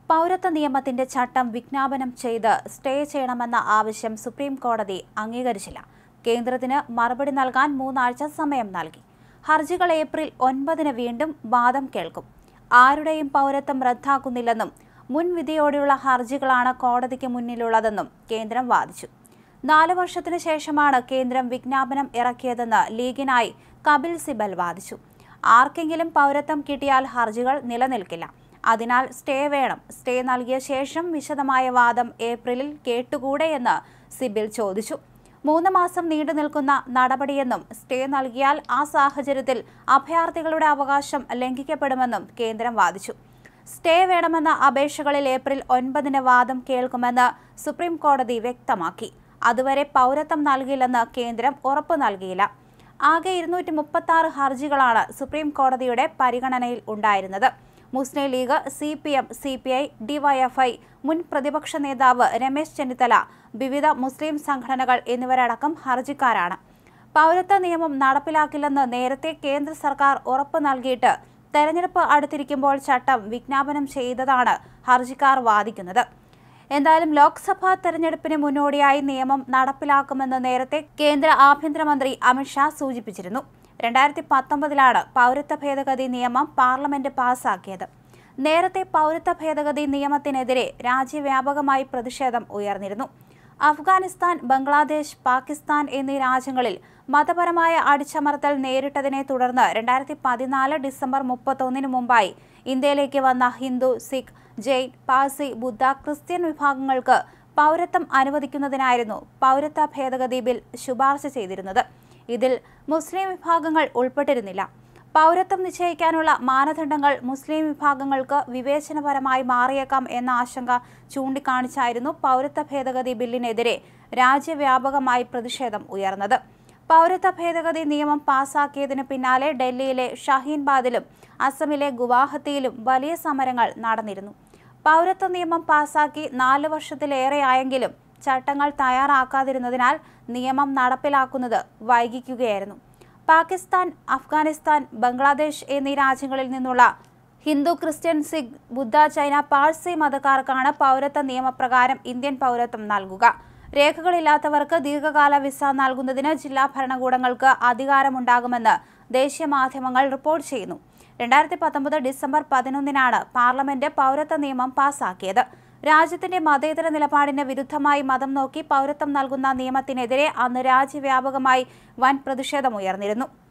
പൗരത്വ നിയമത്തിന്റെ ചട്ടം വിജ്ഞാപനം ചെയ്ത് സ്റ്റേ ചെയ്യണമെന്ന ആവശ്യം സുപ്രീം കോടതി അംഗീകരിച്ചില്ല. കേന്ദ്രത്തിന് മറുപടി നൽകാൻ 3 ആഴ്ച സമയം നൽകി. ഹർജികൾ ഏപ്രിൽ 9 വീണ്ടും വാദം കേൾക്കും. ആരുടെയും പൗരത്വം റദ്ദാക്കുന്നില്ലെന്നും മുൻവിധിയോടെയുള്ള ഹർജികളാണ് കോടതിക്ക് മുന്നിലുള്ളതെന്നും കേന്ദ്രം വാദിച്ചു. 4 വർഷത്തിനു ശേഷമാണ് കേന്ദ്രം വിജ്ഞാപനം ഇറക്കിയതെന്ന് ലീഗിനായി കപിൽ സിബൽ വാദിച്ചു. ആർക്കെങ്കിലും പൗരത്വം കിട്ടിയാൽ ഹർജികൾ നിലനിൽക്കില്ല. അതിനാൽ സ്റ്റേ വേണം. സ്റ്റേ നൽകിയ ശേഷം വിശദമായ വാദം ഏപ്രിലിൽ കേട്ടുകൂടെയെന്ന് സിബിൽ ചോദിച്ചു. 3 മാസം നീണ്ടു നിൽക്കുന്ന നടപടിയെന്നും സ്റ്റേ നൽകിയാൽ ആ സാഹചര്യത്തിൽ അഭയാർത്ഥികളുടെ അവകാശം ലംഘിക്കപ്പെടുമെന്നും കേന്ദ്രം വാദിച്ചു. സ്റ്റേ വേണമെന്ന അപേക്ഷകളിൽ ഏപ്രിൽ 9 വാദം കേൾക്കുമെന്ന് സുപ്രീം കോടതി വ്യക്തമാക്കി. അതുവരെ പൗരത്വം നൽകില്ലെന്ന് കേന്ദ്രം ഉറപ്പു നൽകിയില്ല. ആകെ 236 ഹർജികളാണ് സുപ്രീം കോടതിയുടെ പരിഗണനയിൽ ഉണ്ടായിരുന്നത്. Muslim League, CPM, CPI, DYFI, മുൻ പ്രതിപക്ഷ നേതാവ് രമേശ് ചെന്നിത്തല, വിവിധ മുസ്ലിം സംഘടനകൾ എന്നിവരടക്കം ഹർജിക്കാരാണ്. പൗരത്വ നിയമം നടപ്പിലാക്കില്ലെന്ന് നേരത്തെ കേന്ദ്ര സർക്കാർ ഉറപ്പ് നൽകിയിട്ട് തെരഞ്ഞെടുപ്പ് അടുത്തിരിക്കുമ്പോൾ ചട്ടം വിജ്ഞാപനം ചെയ്തതാണ് ഹർജിക്കാർ വാദിക്കുന്നത്. എന്തായാലും ലോക്സഭാ തെരഞ്ഞെടുപ്പിന് മുന്നോടിയായി നിയമം നടപ്പിലാക്കുമെന്ന് നേരത്തെ കേന്ദ്ര ആഭ്യന്തരമന്ത്രി അമിത്ഷാ സൂചിപ്പിച്ചിരുന്നു. 2019 പൗരത്വ ഭേദഗതി നിയമം പാർലമെന്റ് പാസാക്കിയത്. നേരത്തെ പൗരത്വ ഭേദഗതി നിയമത്തിനെതിരെ രാജ്യവ്യാപകമായി പ്രതിഷേധം ഉയർന്നിരുന്നു. അഫ്ഗാനിസ്ഥാൻ, ബംഗ്ലാദേശ്, പാകിസ്ഥാൻ എന്നീ രാജ്യങ്ങളിൽ മതപരമായ അടിച്ചമർത്തൽ നേരിട്ടതിനെ തുടർന്ന് 2014 ഡിസംബർ 31 മുമ്പായി ഇന്ത്യയിലേക്ക് വന്ന ഹിന്ദു, സിഖ്, ജെയിൻ, പാഴ്സി, ബുദ്ധ, ക്രിസ്ത്യൻ വിഭാഗങ്ങൾക്ക് പൗരത്വം അനുവദിക്കുന്നതിനായിരുന്നു പൗരത്വ ഭേദഗതി ബിൽ ശുപാർശ ചെയ്തിരുന്നത്. ഇതിൽ മുസ്ലിം വിഭാഗങ്ങൾ ഉൾപ്പെട്ടിരുന്നില്ല. പൗരത്വം നിശ്ചയിക്കാനുള്ള മാനദണ്ഡങ്ങൾ മുസ്ലിം വിഭാഗങ്ങൾക്ക് വിവേചനപരമായി മാറിയേക്കാം എന്ന ആശങ്ക ചൂണ്ടിക്കാണിച്ചായിരുന്നു പൗരത്വ ഭേദഗതി ബില്ലിനെതിരെ രാജ്യവ്യാപകമായി പ്രതിഷേധം ഉയർന്നത്. പൗരത്വ ഭേദഗതി നിയമം പാസാക്കിയതിന് പിന്നാലെ ഡൽഹിയിലെ ഷഹീൻബാദിലും അസമിലെ ഗുവാഹത്തിയിലും വലിയ സമരങ്ങൾ നടന്നിരുന്നു. പൗരത്വ നിയമം പാസാക്കി 4 വർഷത്തിലേറെയായെങ്കിലും ചട്ടങ്ങൾ തയ്യാറാക്കാതിരുന്നതിനാൽ നിയമം നടപ്പിലാക്കുന്നത് വൈകിക്കുകയായിരുന്നു. പാകിസ്ഥാൻ, അഫ്ഗാനിസ്ഥാൻ, ബംഗ്ലാദേശ് എന്നീ രാജ്യങ്ങളിൽ നിന്നുള്ള ഹിന്ദു, ക്രിസ്ത്യൻ, സിഖ്, ബുദ്ധ, ചൈന, പാഴ്സി മതക്കാർക്കാണ് പൗരത്വ നിയമപ്രകാരം ഇന്ത്യൻ പൗരത്വം നൽകുക. രേഖകളില്ലാത്തവർക്ക് ദീർഘകാല വിസ നൽകുന്നതിന് ജില്ലാ ഭരണകൂടങ്ങൾക്ക് അധികാരമുണ്ടാകുമെന്ന് ദേശീയ മാധ്യമങ്ങൾ റിപ്പോർട്ട് ചെയ്യുന്നു. 2019 ഡിസംബർ 11 പാർലമെന്റ് പൗരത്വ നിയമം പാസാക്കിയത്. രാജ്യത്തിന്റെ മതേതര നിലപാടിന് വിരുദ്ധമായി മതം നോക്കി പൗരത്വം നൽകുന്ന നിയമത്തിനെതിരെ അന്ന് രാജ്യവ്യാപകമായി വൻ പ്രതിഷേധമുയർന്നിരുന്നു.